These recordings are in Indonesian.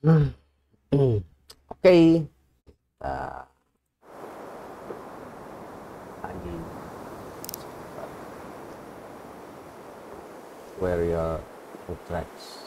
Oke, kita lagi where your tracks.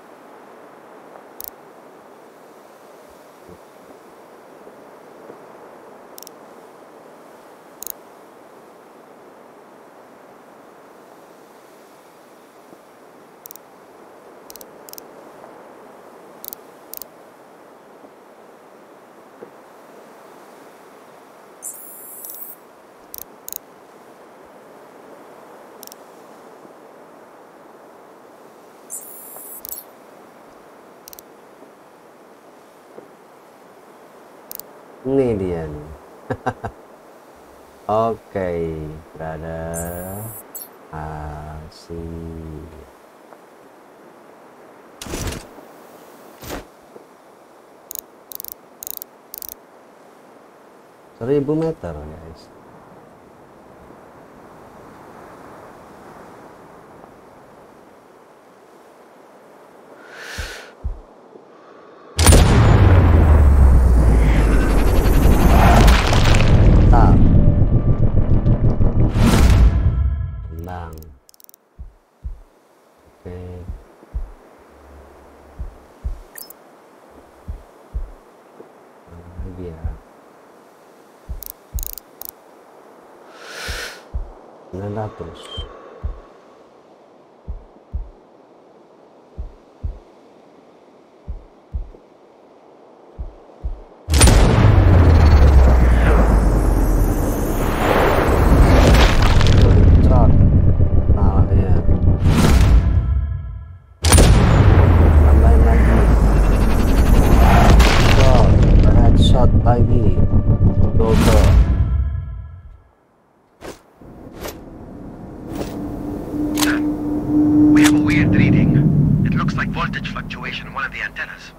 Ini dia nih. Oke, berada asik. 1000 meter guys. Tenang. Oke. Mana lagi ya? Terus. Lagi double. We have a weird reading. It looks like voltage fluctuation in one of the antennas.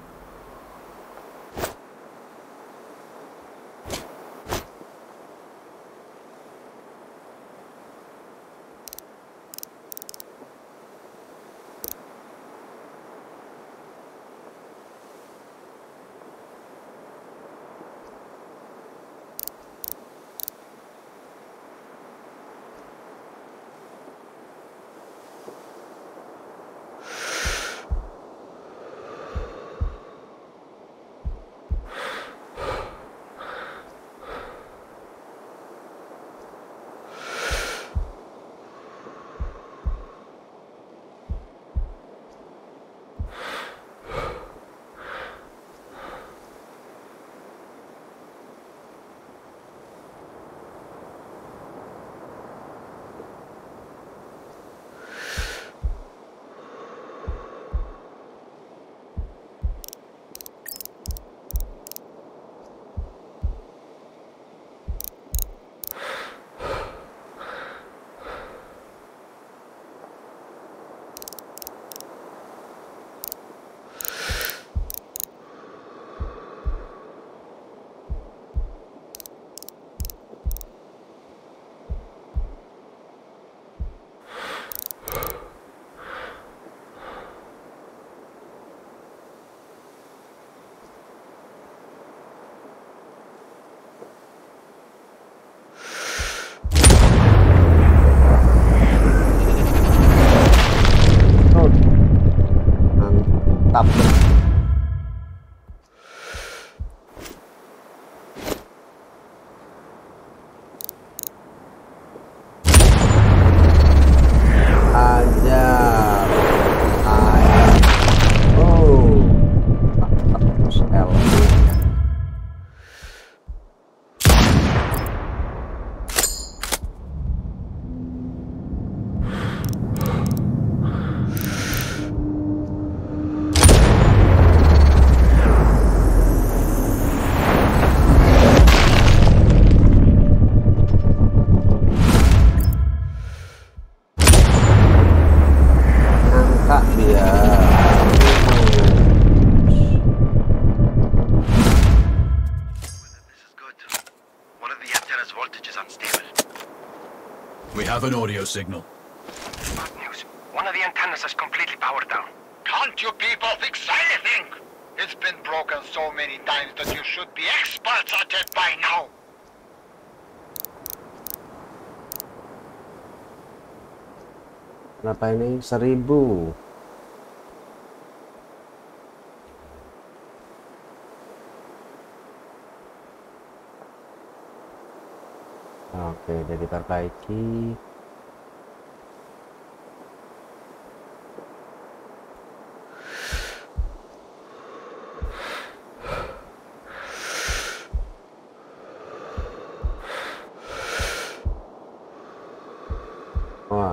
Mantap. Ajar. Oh. Terus L. We have an audio signal. Bad news. One of the antennas is completely powered down. Can't you people fix anything? It's been broken so many times that you should be experts at it by now. Kenapa ini 1000? Oke, jadi perbaiki. Wah.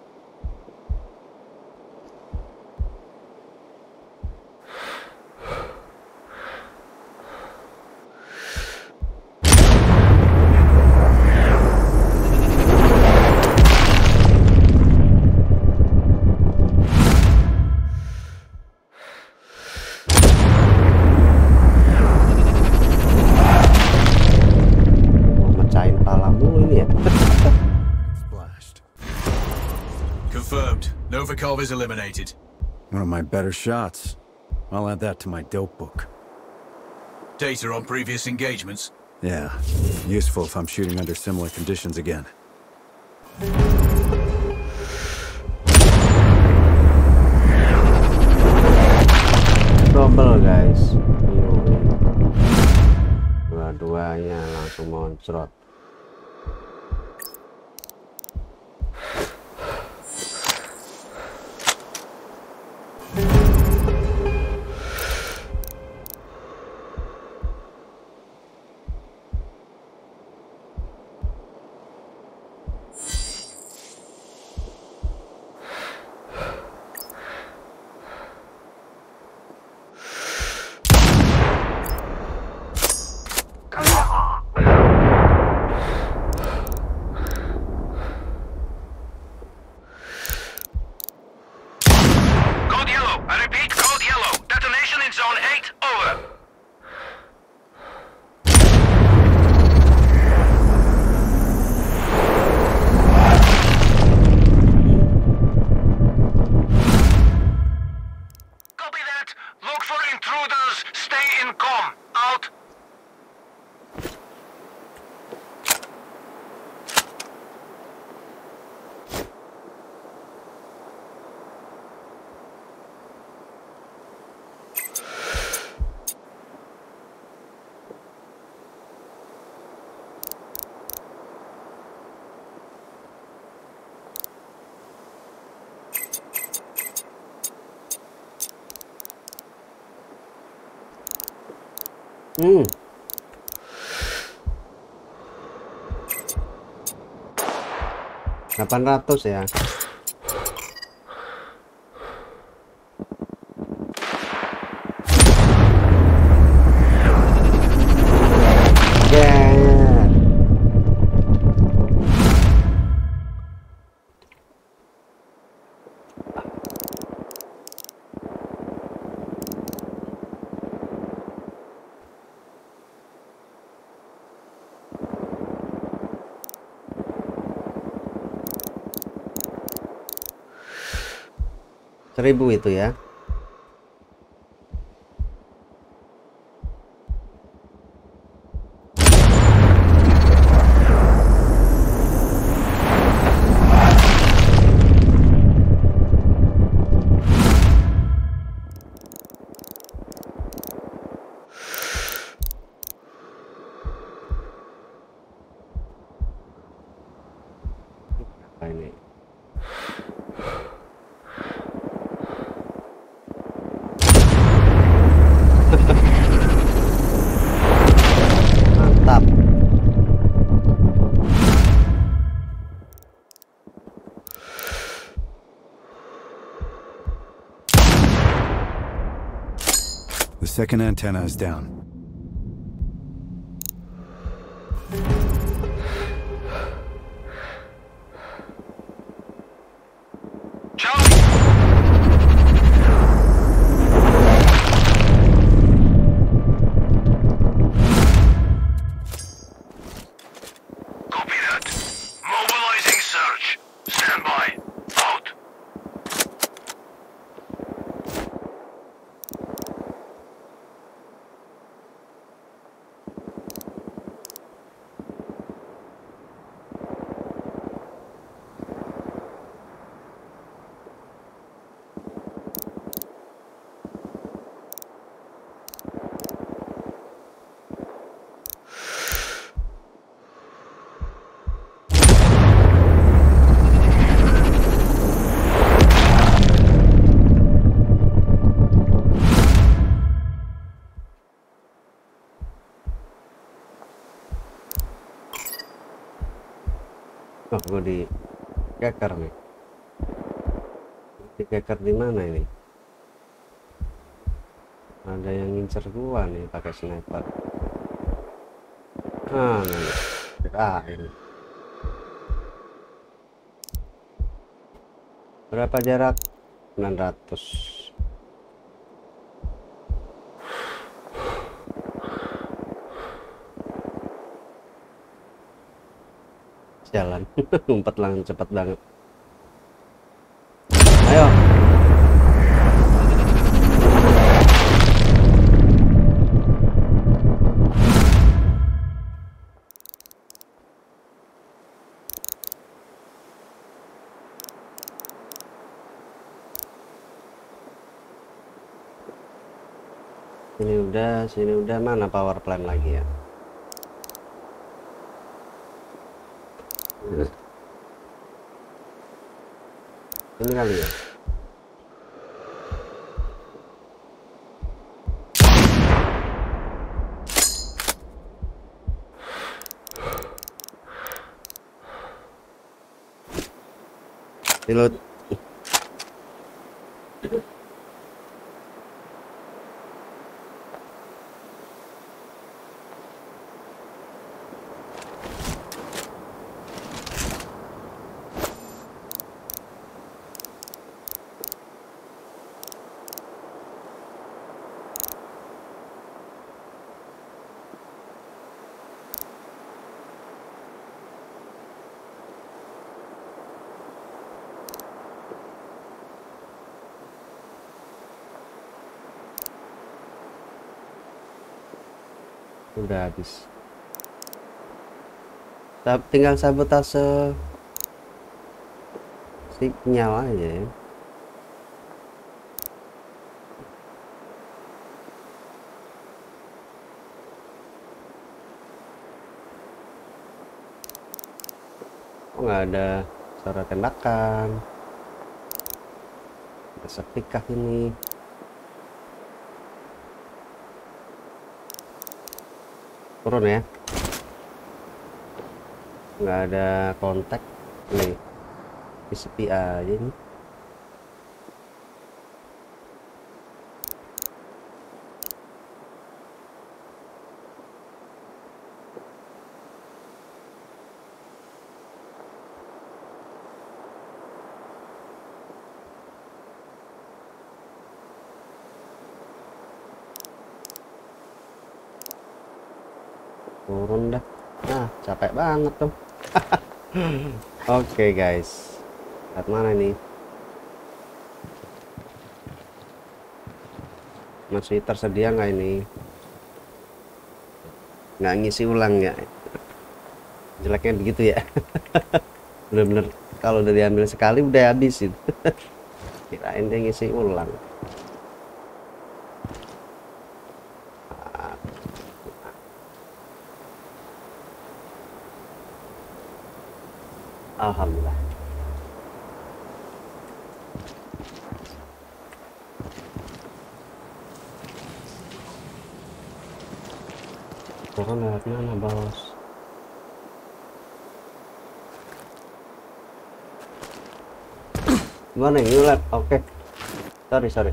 Mecahin palamu ini ya. Splashed. Confirmed. Novikov is eliminated. One of my better shots. I'll add that to my dope book. Data on previous engagements. Yeah, useful if I'm shooting under similar conditions again. Double guys. Yoi. Dua-duanya langsung moncrot. Code yellow. I repeat, code yellow. Detonation in zone 8. Over. Copy that. Look for intruders. Stay in comm. Out. Hmm. $800 ya. Yeah. Seribu itu ya. Apa ini? Mantap. The second antenna is down. Charlie. Copy that. Mobilizing search. Stand by. Out. Oh, gue di keker nih. Di keker di mana ini? Ada yang ngincer gua nih pakai sniper. Ini. Berapa jarak? 900. Jalan. Umpat langsung cepat banget. Ayo. Sini udah, mana power plant lagi ya? Ini kali ya. Pilot. Udah habis. Tinggal sabotase sinyal aja ya. Oh, nggak ada suara tembakan. Sepikah ini. Turun ya, nggak ada kontak nih, sepi aja nih. Turun dah. Nah, capek banget tuh. Oke guys, lihat mana nih, masih tersedia nggak ini? Nggak ngisi ulang ya, jeleknya begitu ya. Bener-bener kalau udah diambil sekali udah habisin. Kirain dia ngisi ulang. Alhamdulillah. Turun lewat mana bos? Gimana ini lab? Oke. Sorry.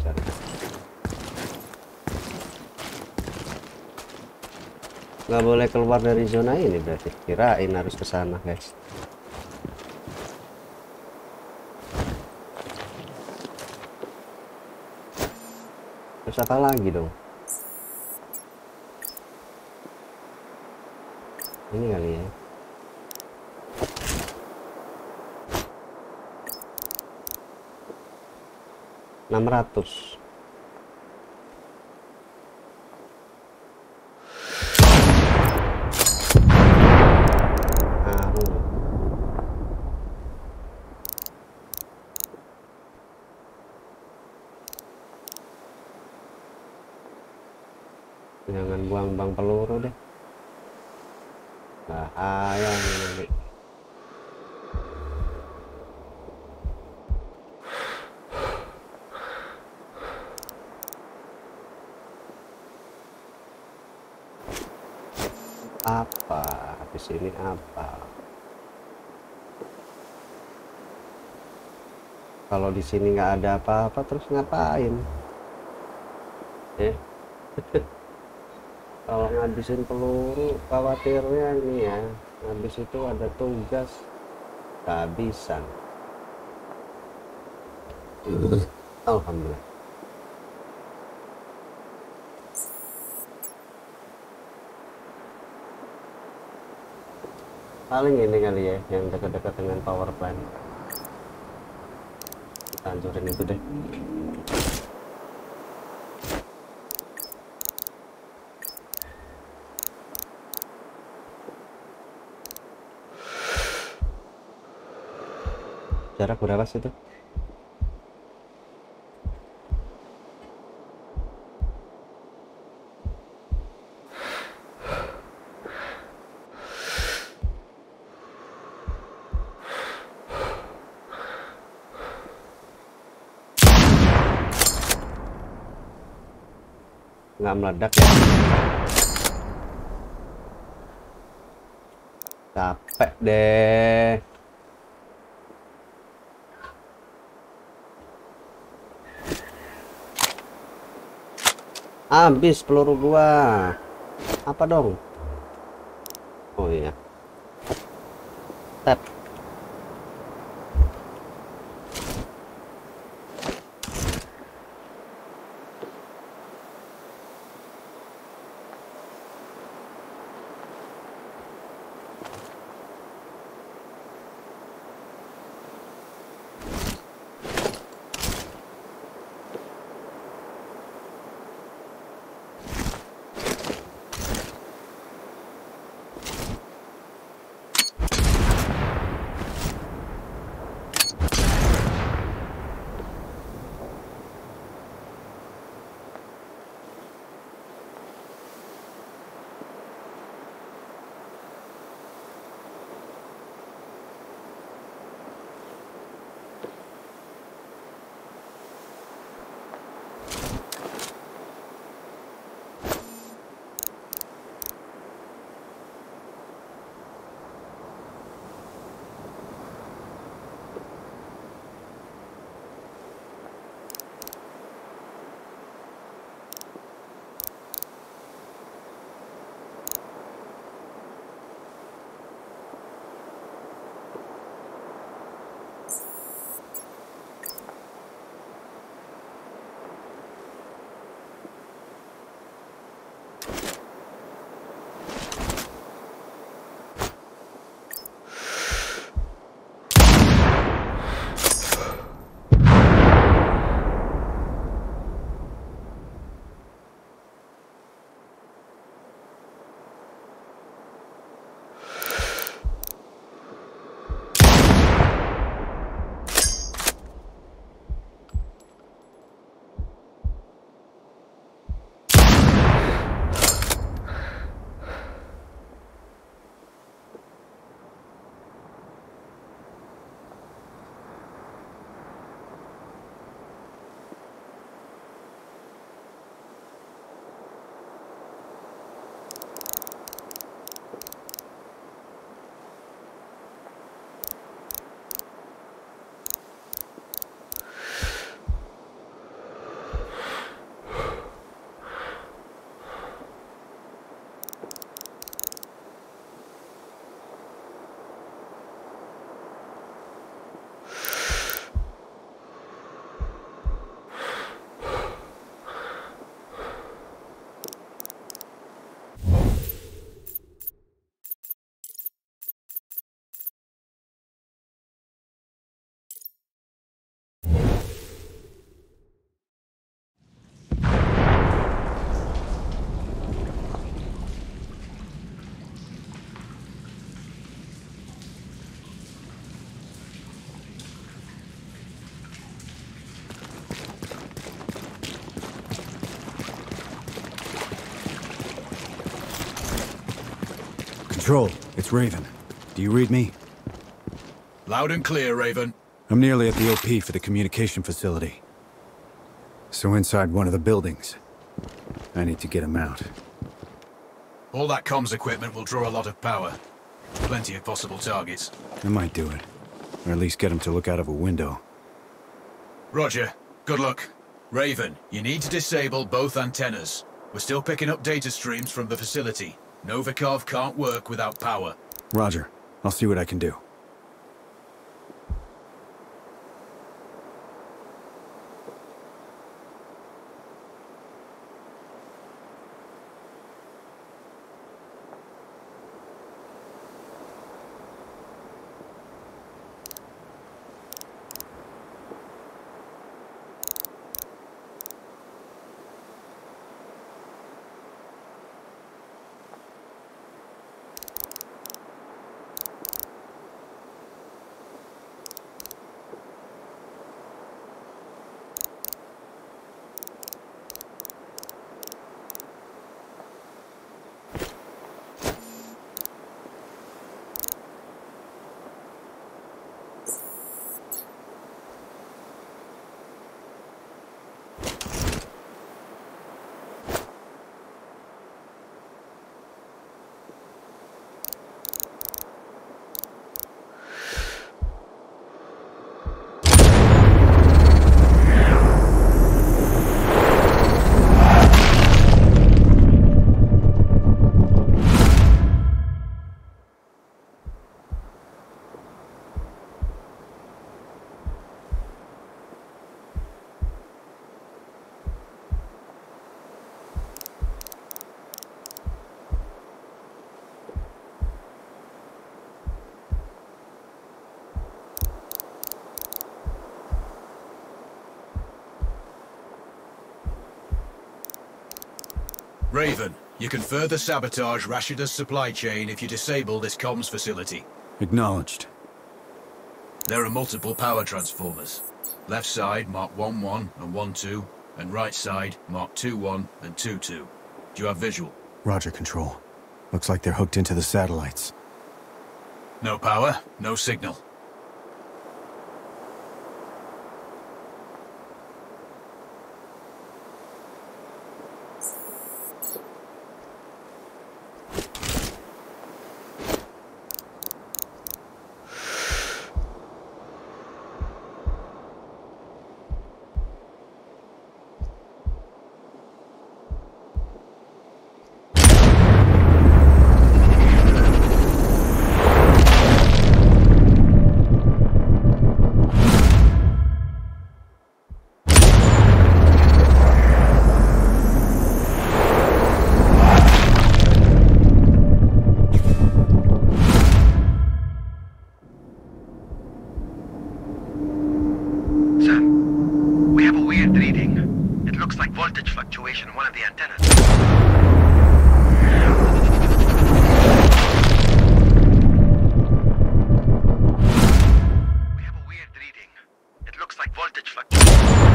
Nggak boleh keluar dari zona ini berarti. Kirain harus ke sana guys. Terus apa lagi dong? Ini kali ya. $600. Jangan buang-buang peluru deh, bahaya nanti. Apa habis ini apa? Kalau di sini nggak ada apa-apa terus ngapain? Kalau ngabisin peluru khawatirnya ini ya, habis itu ada tugas kehabisan. Alhamdulillah. Paling ini kali ya yang dekat-dekat dengan power plant. Kita hancurin itu deh. Jarak berapa sih itu? Nggak meledak ya? Capek deh. Habis peluru gua. Apa dong? Oh iya. Tap. Control, it's Raven. Do you read me? Loud and clear, Raven. I'm nearly at the OP for the communication facility. So inside one of the buildings. I need to get him out. All that comms equipment will draw a lot of power. Plenty of possible targets. I might do it. Or at least get him to look out of a window. Roger. Good luck. Raven, you need to disable both antennas. We're still picking up data streams from the facility. Novikov can't work without power. Roger. I'll see what I can do. Raven, you can further sabotage Rashida's supply chain if you disable this comms facility. Acknowledged. There are multiple power transformers. Left side mark 1-1 and 1-2, and right side mark 2-1 and 2-2. Do you have visual? Roger, Control. Looks like they're hooked into the satellites. No power, no signal. voltage fluctuation in one of the antennas. We have a weird reading. It looks like voltage fluctuation.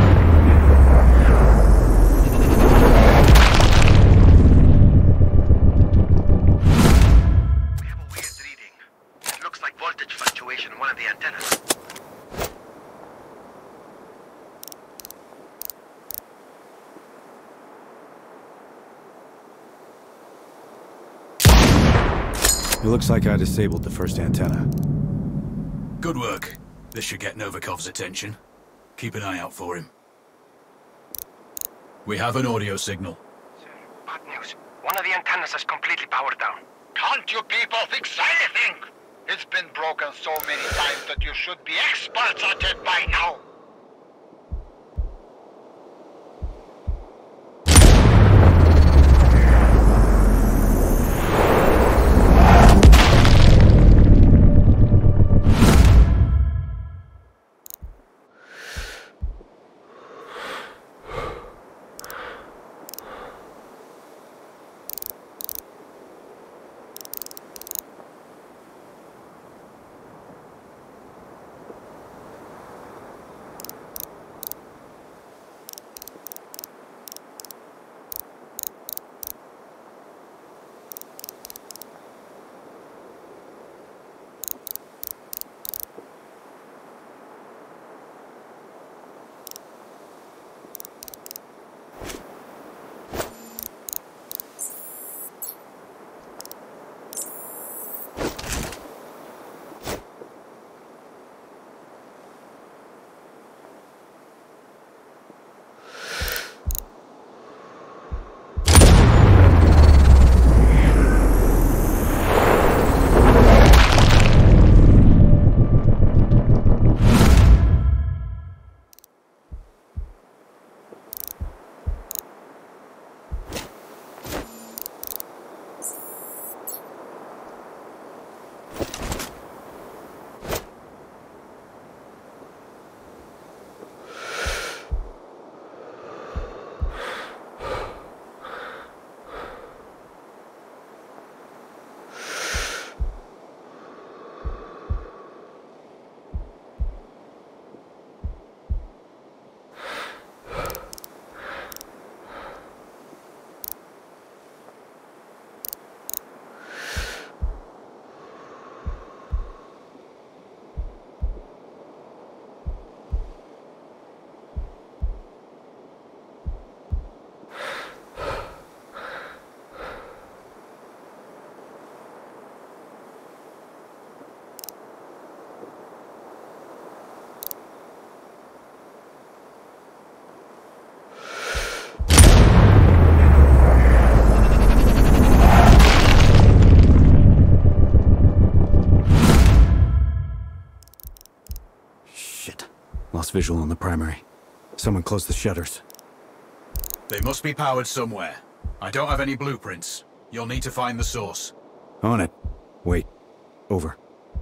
We have a weird reading. It looks like voltage fluctuation in one of the antennas. It looks like I disabled the first antenna. Good work. This should get Novikov's attention. Keep an eye out for him. We have an audio signal. Sir, bad news. One of the antennas is completely powered down. Can't you people fix anything? It's been broken so many times that you should be experts at it by now. visual on the primary. Someone close the shutters. They must be powered somewhere. I don't have any blueprints. You'll need to find the source. On it. Wait. Over.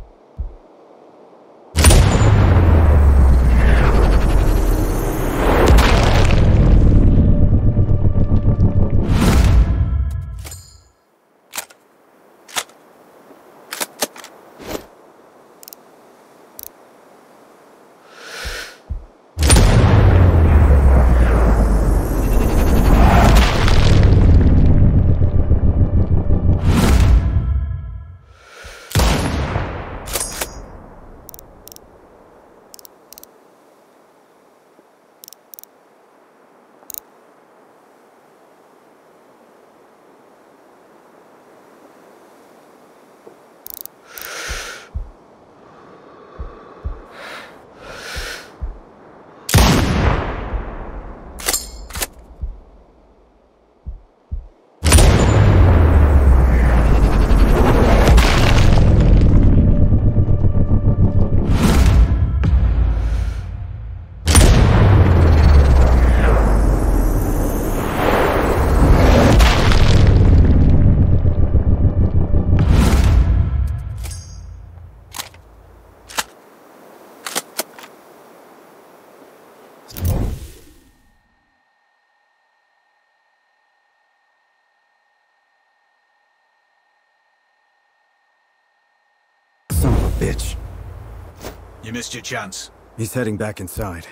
Son of a bitch. You missed your chance. He's heading back inside.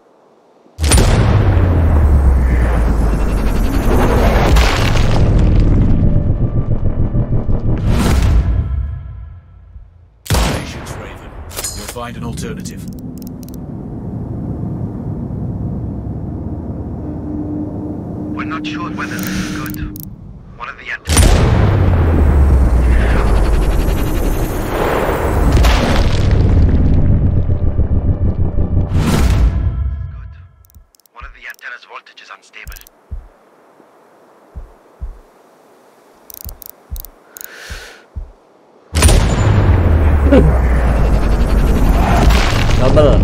Patience, Raven. You'll find an alternative. We're not sure whether this is good. One of the antennas. Antenna's voltage is unstable. Double.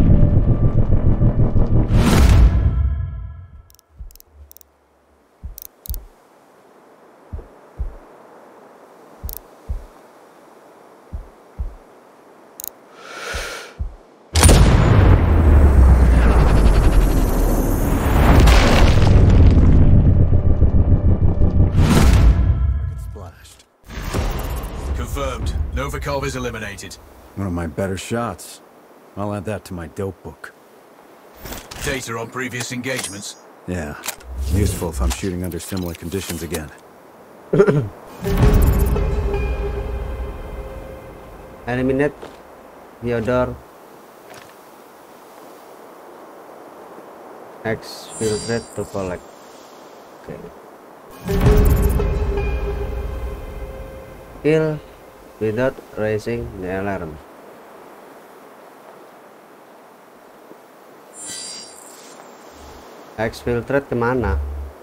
Confirmed. Novikov is eliminated. One of my better shots. I'll add that to my dope book. Data on previous engagements. Yeah. Useful if I'm shooting under similar conditions again. Eliminate Theodore. Exfiltrate to collect. Okay. Kill without raising the alarm. Exfiltrate kemana?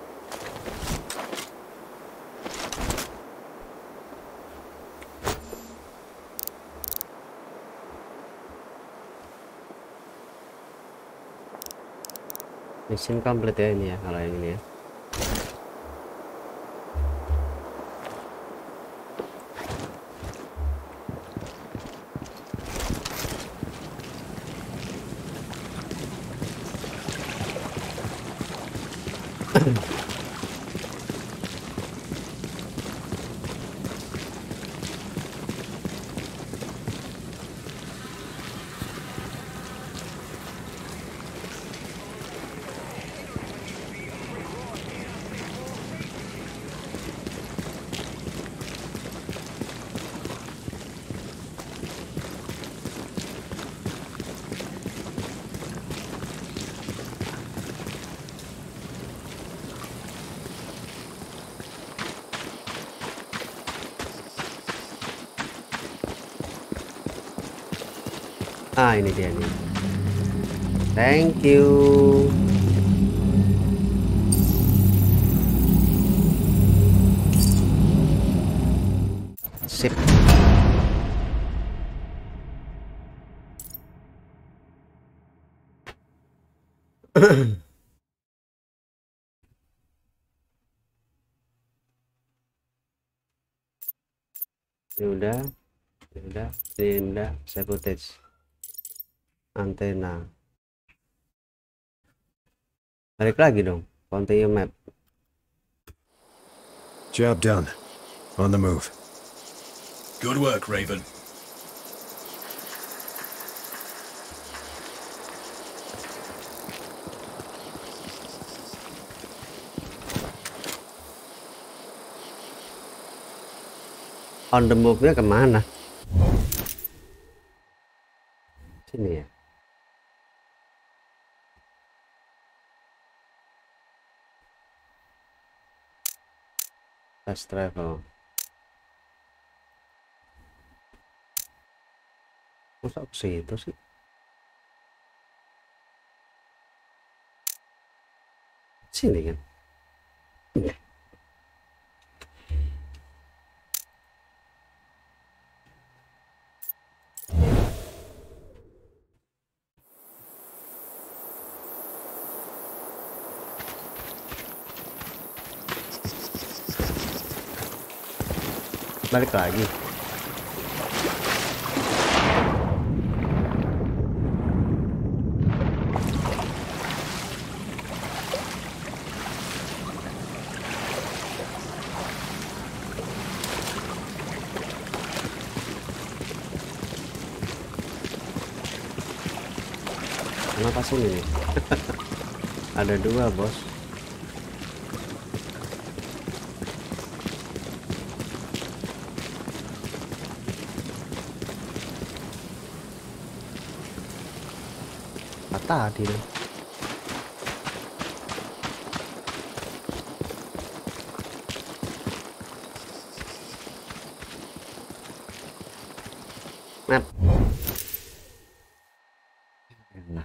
Mission complete ya ini ya, kalau yang ini ya. Ah, ini dia nih. Thank you. Sip. Ini udah, ini udah, sabotage, antena. Balik lagi dong, continue map. Job done. On the move. Good work, Raven. On the move-nya kemana? Sini ya. Fast travel. Masa ke situ sih? Sini kan? Balik lagi. Kenapa sini nih? Ada dua, bos. Tadi dong. Map. Enak.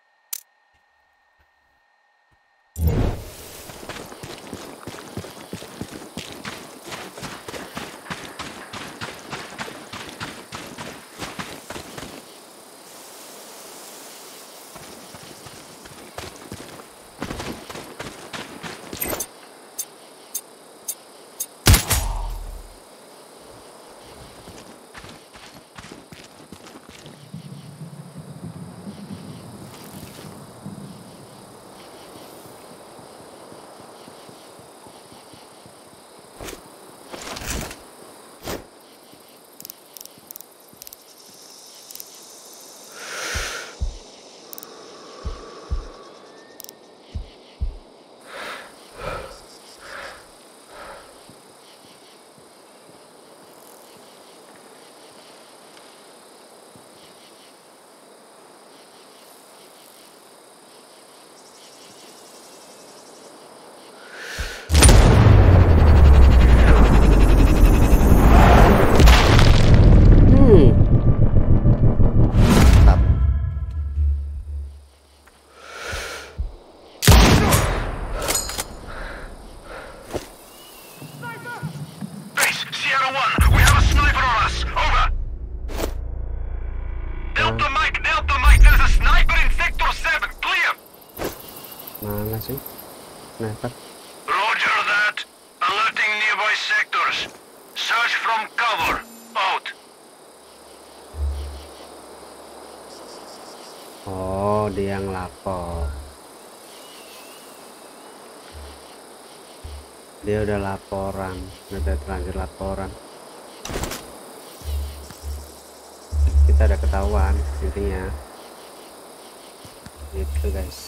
Base, Sierra 1, we have a sniper on us. Over. Delta Mike, there's a sniper in Sector 7. Clear. Mana sih? Sniper. Roger that. Alerting nearby sectors. Search from cover. Out. Oh, dia yang lapor. Dia udah laporan, udah terlanjur laporan. Kita ada ketahuan intinya. Gitu guys.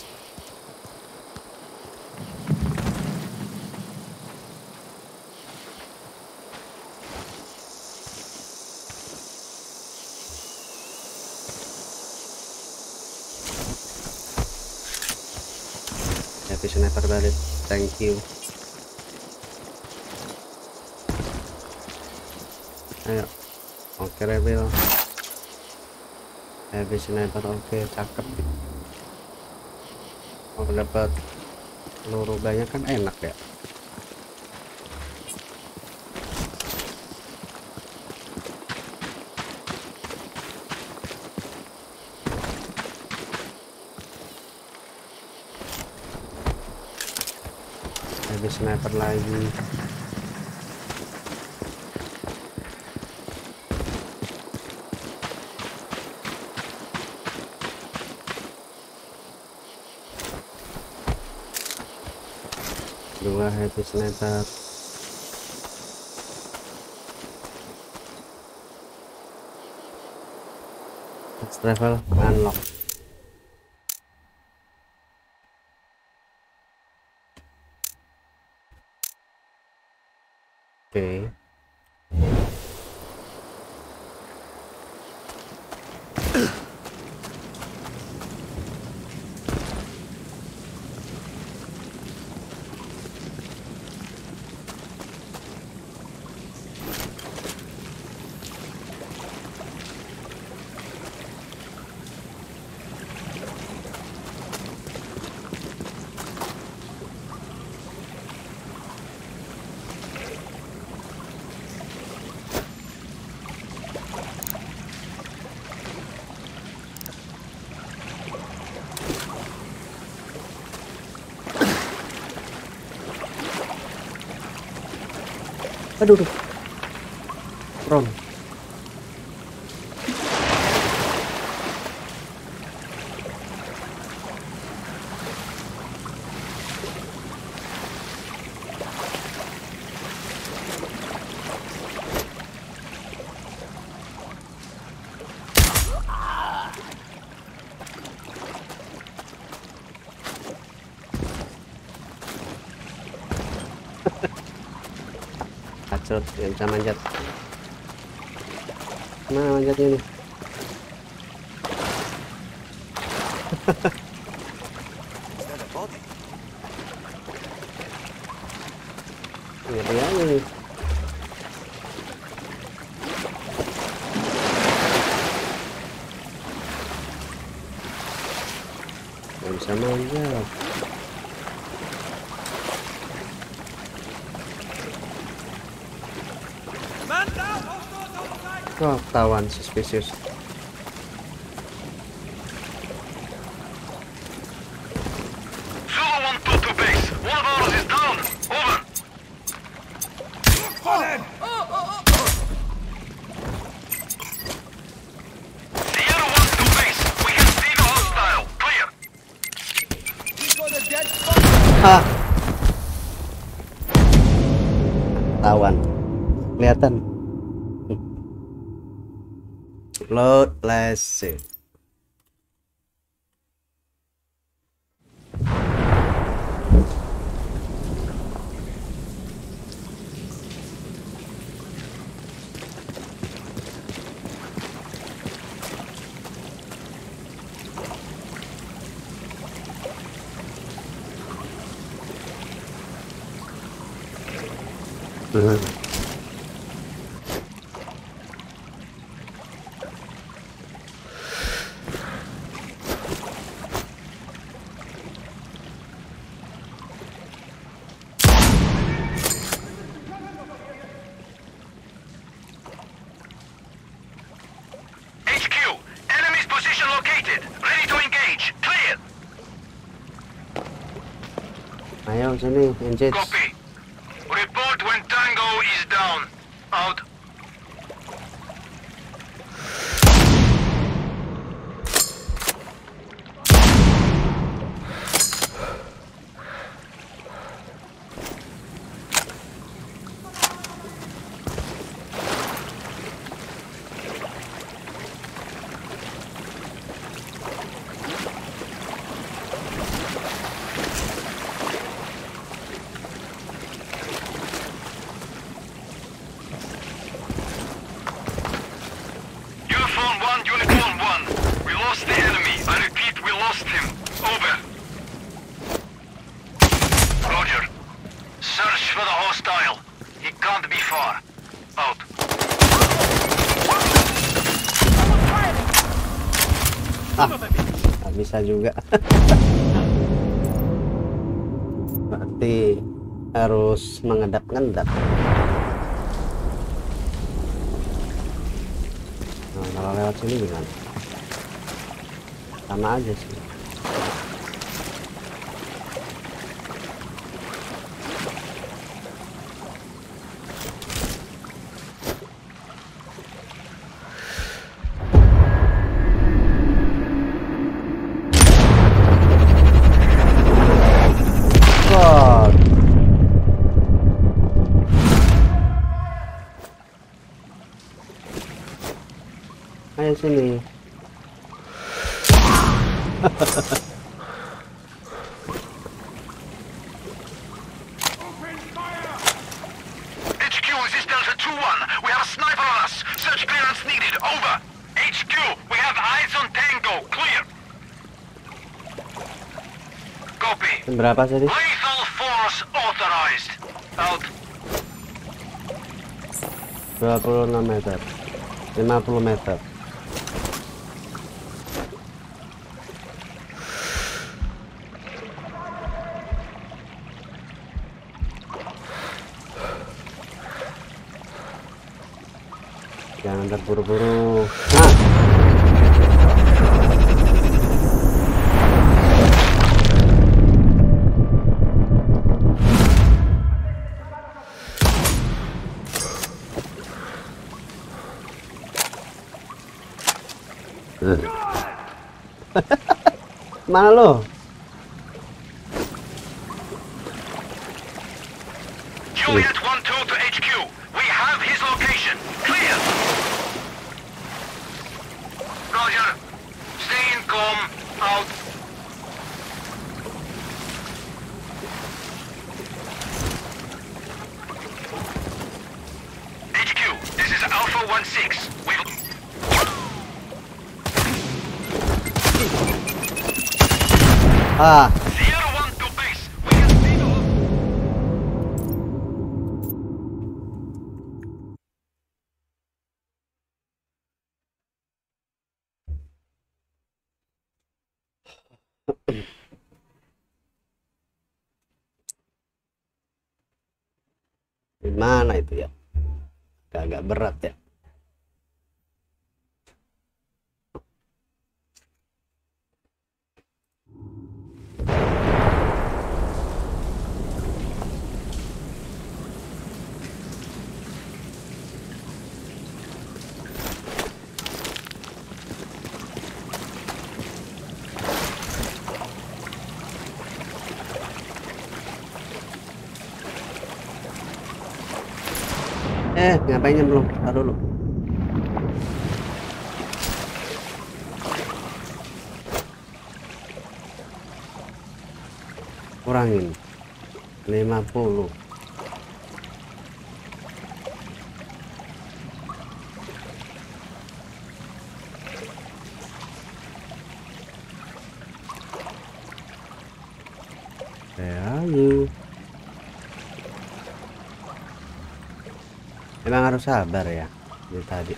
Happy sniper balik. Thank you. Ayo, oke rebel. Habis sniper, oke, cakep. Oh, dapat peluru banyak kan enak ya. Habis sniper lagi. Dua heavy sniper. Next travel unlock. Oke. Aduh, Ron. Kacau, nggak bisa manjat. Mana manjatnya nih? Ngeri aja nih. Nggak bisa manjat. Oh, tawan suspicious. Zulu 1-2 to base. One of ours is down. Over. Sierra 1 to base. We can see the hostile. Clear. Ah. Tawan. Kelihatan. Load, let's see. HQ. Enemy's position located. Ready to engage. Clear. Ayo sini, engage. Copy. Report when Tango is down. Out. Uniform 1, Uniform 1. We lost the enemy. I repeat, we lost him. Over. Roger. Search for the hostile. He can't be far. Out. Nggak bisa juga. Berarti harus mengendap-endap. Nah, kalau lewat sini gimana? Sama aja sih. Ayo sini. HQ, this is Delta 2-1. We have a sniper on us. Search clearance needed. Over. HQ, we have eyes on Tango. Clear. Copy. Berapa tadi? Lethal force authorized. Out. 26 meter. 50 meter. Jangan terburu-buru. Nah. Mana lo? Juliet 1-2 to HQ. We have his location. Clear. Roger. Stay in com. Out. HQ, this is Alpha 1-6. We've... Ah, Sierra 1 to base. We can see the... gimana itu ya? Agak berat ya. Ngapainnya belum? Tar dulu. Kurangin 50. Ayo. Emang harus sabar ya dari tadi.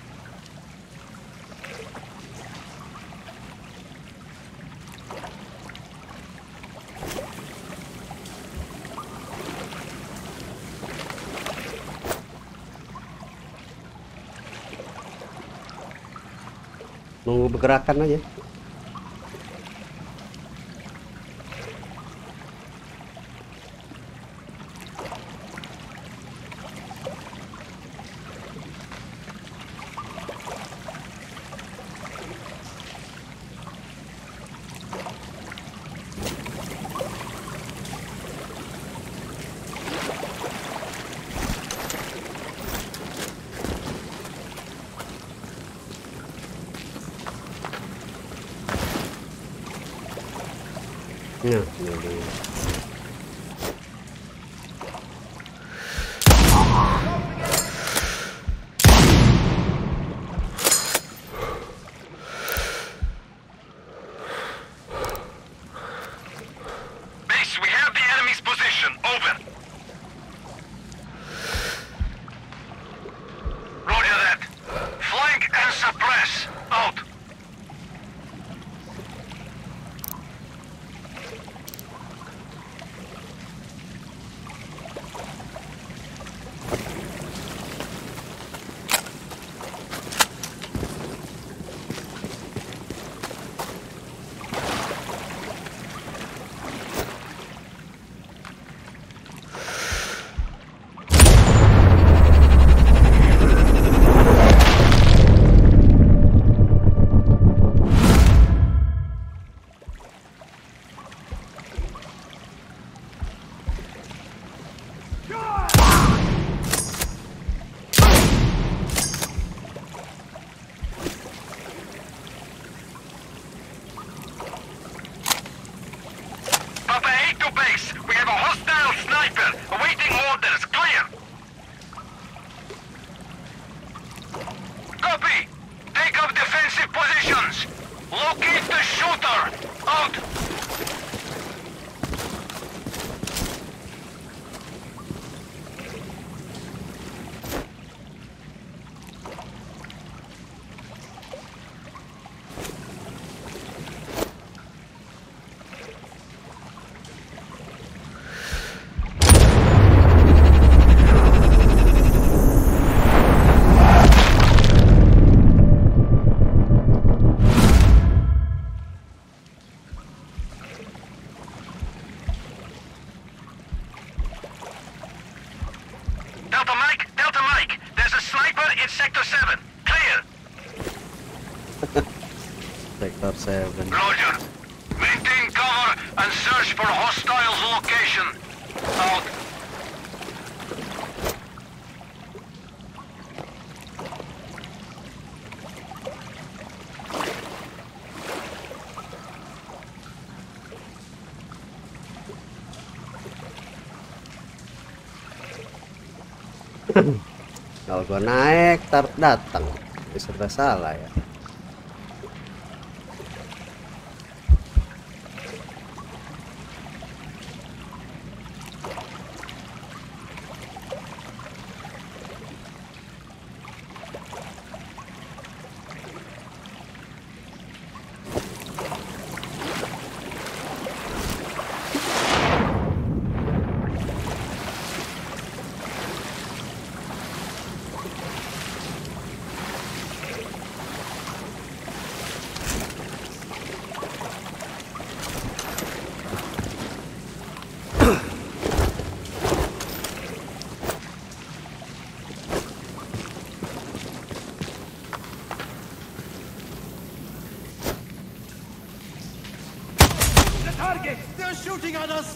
Nunggu pergerakan aja. Ya, ini. Base, we have the enemy's position. Over. Roger that. Flank and suppress. Out. Delta Mike, there's a sniper in Sector 7. Clear. Sektor 7. Roger. Maintain cover and search for hostiles location. Out. Kalau gua naik tar datang, serba salah ya. They're shooting at us!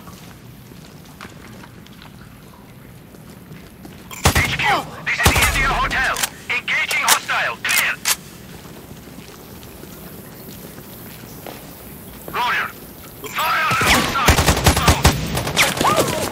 HQ, this is India Hotel. Engaging hostile. Clear. Roger. Fire outside. Out.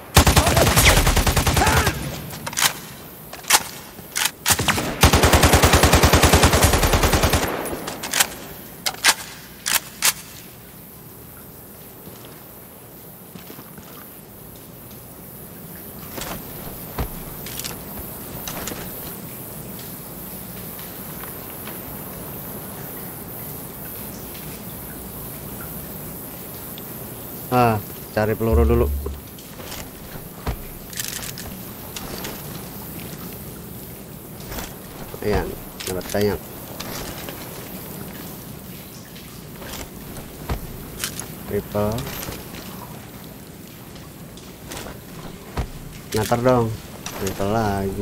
Cari peluru dulu. Ayan, dapat banyak. Rifle. Ntar dong. Rifle lagi.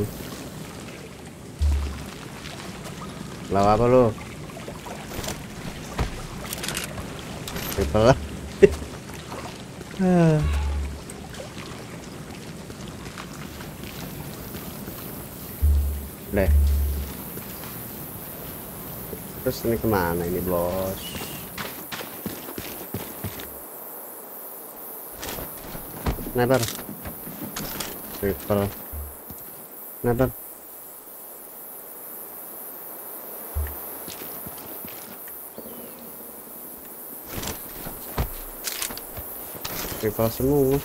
Lawa apa lu? Rifle lah. Udah. Terus ini kemana ini bos? Sniper. Rifle. Sniper. Rifle semua.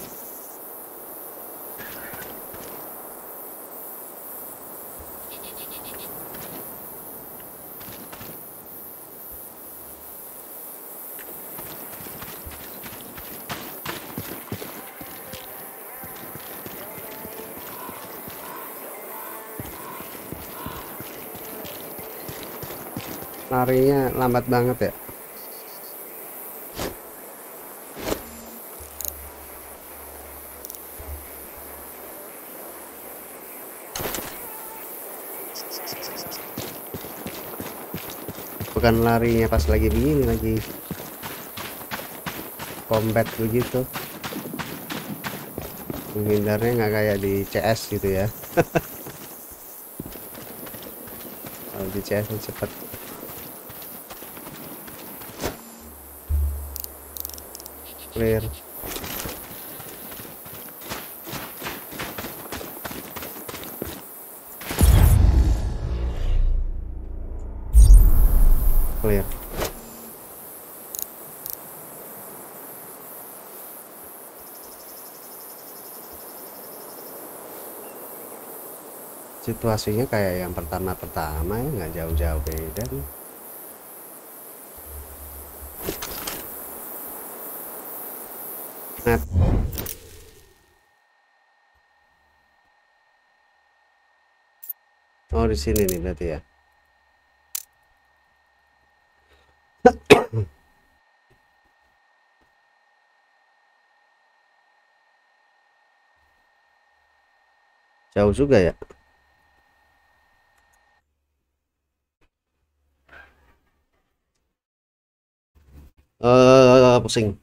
Larinya lambat banget ya. Bukan larinya pas lagi begini, lagi combat begitu. Menghindarnya nggak kayak di CS gitu ya. Kalau di CS cepet. Clear. Clear. Situasinya kayak yang pertama-tama ya, nggak jauh-jauh beda nih. Nah. Oh, di sini nih berarti ya. Jauh juga ya. Pusing.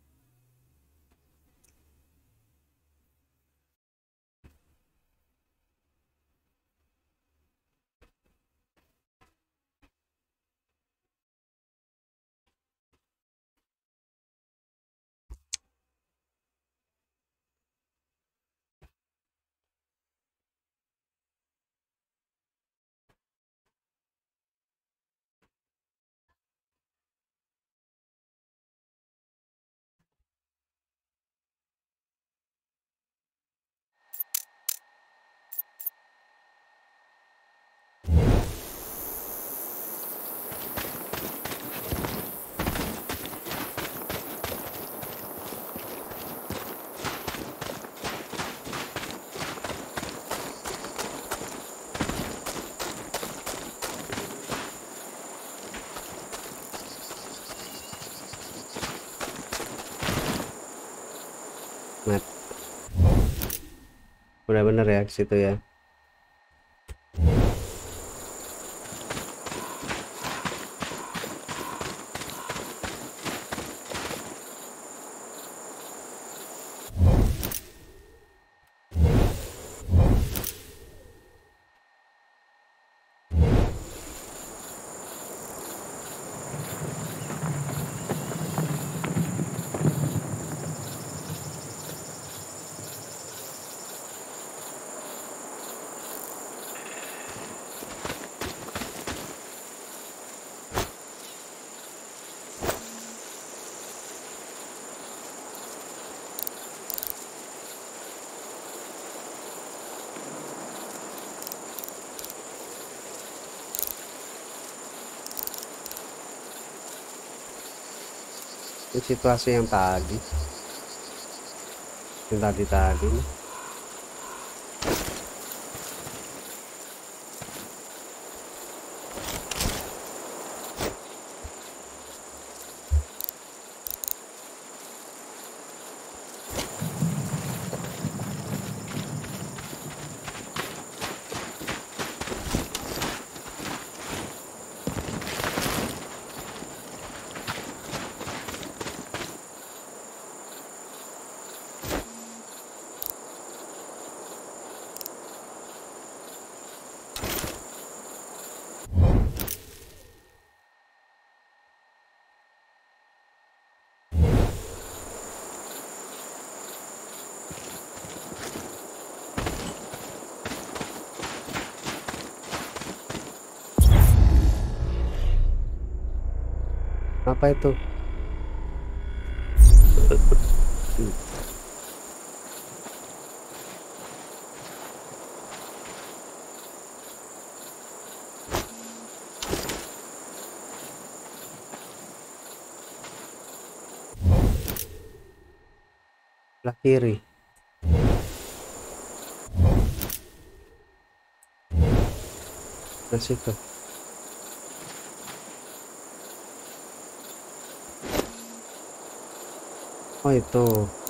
Map. Benar-benar ya ke situ ya. Ini situasi yang tadi nih. Apa itu? Sebelah kiri. Nah, situ. Oh, itu.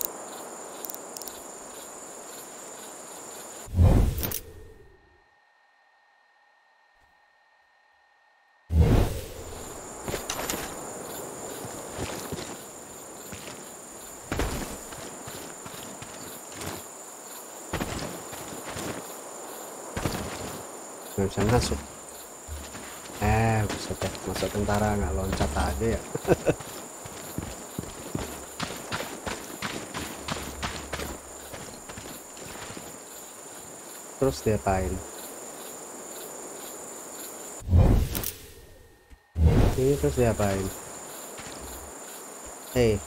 Nggak bisa masuk. Bisa deh, masuk tentara nggak loncat aja ya. Terus diapain? Ini terus diapain? Hei,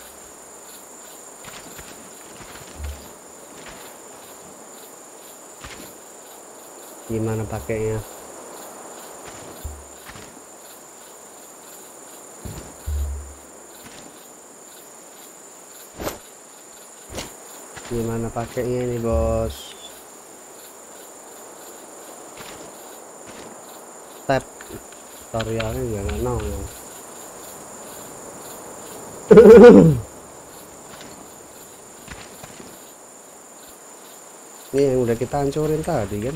gimana pakainya? Gimana pakainya ini, bos? Tab tutorialnya jangan nongol. Ini yang udah kita hancurin tadi kan.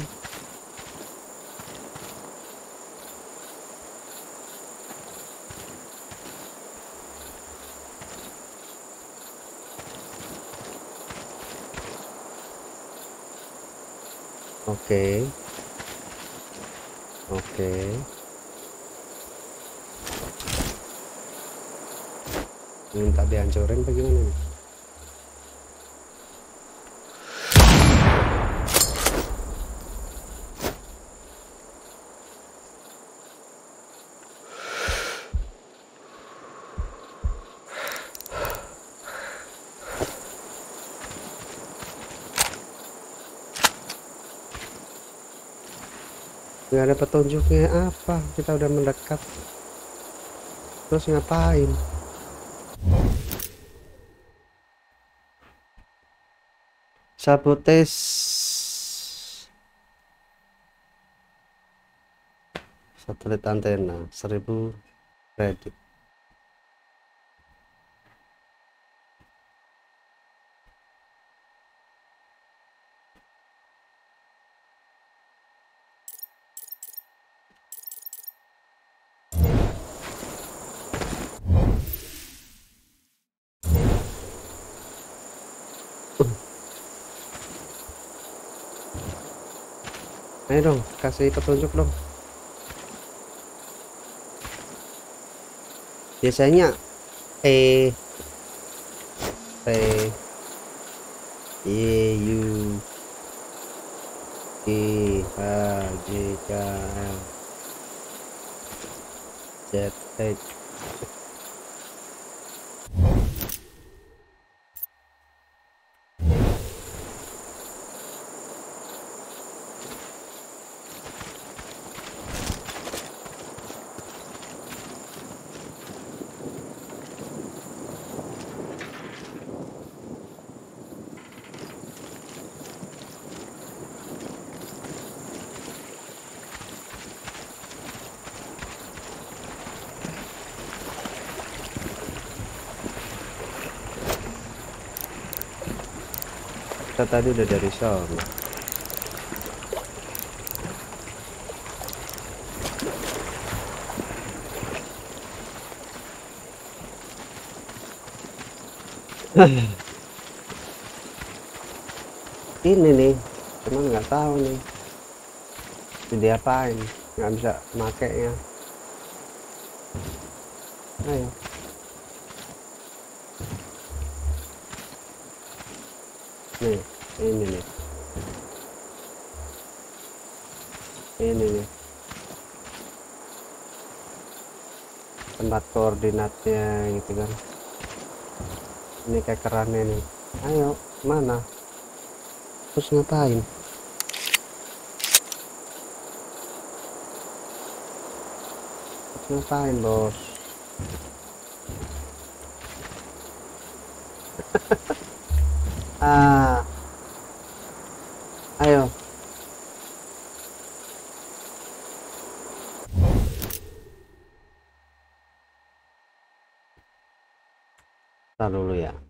Oke. Oke. Minta dihancurin bagaimana nih? Nggak ada petunjuknya apa, kita udah mendekat terus ngapain? Sabotage satelit antena 1000 kredit. Ayo dong, kasih petunjuk dong. Biasanya T T Y U G H J K L Z H. Kita tadi udah dari sana. Ini nih, cuman nggak tahu nih jadi apain, nggak bisa makainya. Ayo. Nih, ini nih. Ini nih. Tempat koordinatnya gitu kan. Ini kayak kerannya nih. Ayo, mana? Terus ngapain? Terus ngapain, bos? Ayo. Tahan dulu ya.